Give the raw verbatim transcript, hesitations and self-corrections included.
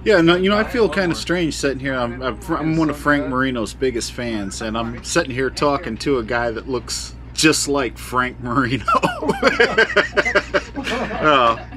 Yeah, no, you know, I feel kind of strange sitting here. I'm, I'm, I'm one of Frank Marino's biggest fans, and I'm sitting here talking to a guy that looks just like Frank Marino. uh,